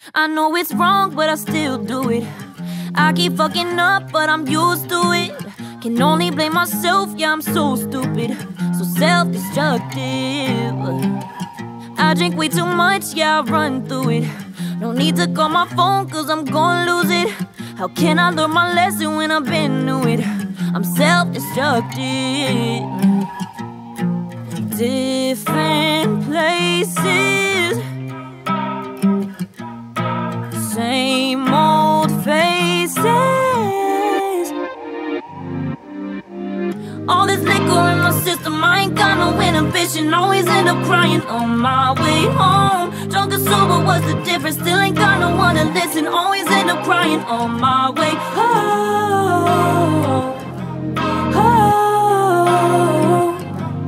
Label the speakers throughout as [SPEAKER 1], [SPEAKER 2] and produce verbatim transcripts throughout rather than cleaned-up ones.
[SPEAKER 1] I know it's wrong, but I still do it. I keep fucking up, but I'm used to it. Can only blame myself, yeah, I'm so stupid, so self-destructive. I drink way too much, yeah, I run through it. No need to call my phone, cause I'm gonna lose it. How can I learn my lesson when I've been through it? I'm self-destructive. Different places, same old faces. All this liquor in my system, I ain't got no inhibition. Always end up crying on my way home. Drunk or sober, what's the difference? Still ain't got no one to listen. Always end up crying on my way home. Home,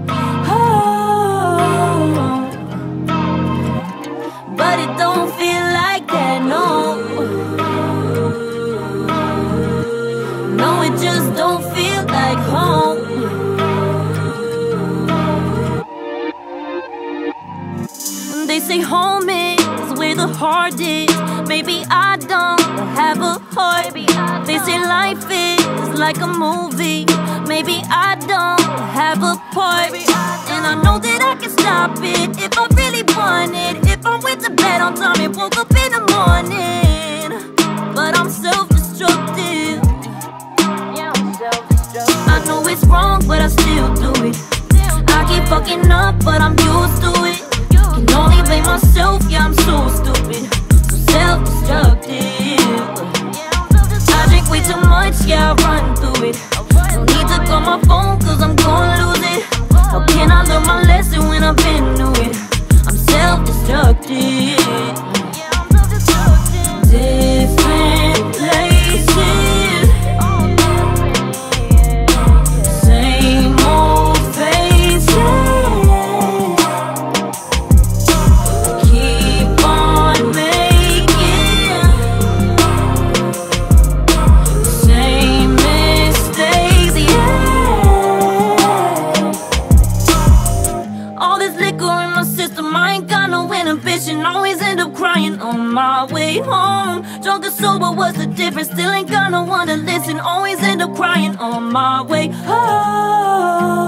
[SPEAKER 1] home. But it don't feel like that, no. No, it just don't feel like home. They say home is where the heart is. Maybe I don't have a heart. They say life is like a movie. Maybe I don't have a part. And I know that I can stop it if I really want it. If I went to bed on time and woke up in the morning. But I'm self-destructive. Yeah, I'm self-destructive. I know it's wrong, but I still do it. I keep fucking up, but I'm used to it. Can only blame myself, yeah, I'm so stupid, so self-destructive. I drink way too much, yeah, I run through it. No need to call my phone, cause I'm gonna lose it. How can I learn my lesson when I've been through it? I'm self-destructive. Different places, same old faces. Keep on making same mistakes, yeah. All this liquor in my system, I ain't got no inhibition. Always end up crying on my way home. Drunk or sober, what's the difference? Still ain't got no one to listen. Always end up crying on my way home.